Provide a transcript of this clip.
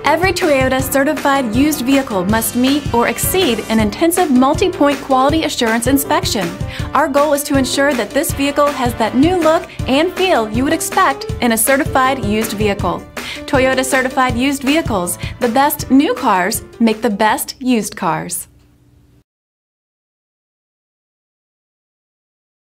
Every Toyota certified used vehicle must meet or exceed an intensive multi-point quality assurance inspection. Our goal is to ensure that this vehicle has that new look and feel you would expect in a certified used vehicle. Toyota certified used vehicles, the best new cars make the best used cars.